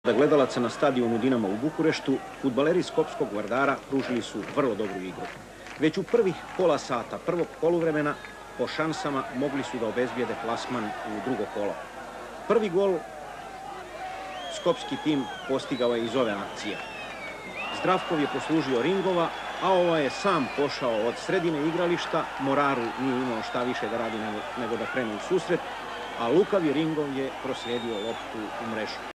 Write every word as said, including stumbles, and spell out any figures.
Da gledalaca na stadionu Dinama u Bukureštu, fudbaleri Skopskog Vardara pružili su vrlo dobru igru. Već u prvih pola sata prvog poluvremena po šansama mogli su da obezbijede plasman u drugo kolo. Prvi gol skopski tim postigao je iz ove akcije. Zdravkov je poslužio Ringova, a ova je sam pošao od sredine igrališta. Moraru nije imao šta više da radi nego, nego da krene u susret, a lukavi Ringov je proslijedio loptu u mrežu.